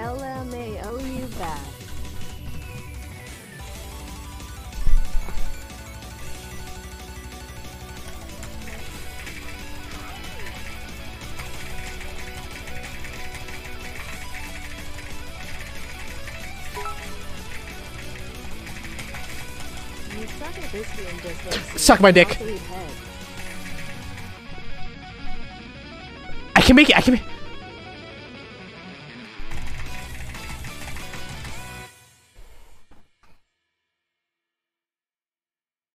LMAO back. You suck at this game just like Suck my dick. I can make it. I can make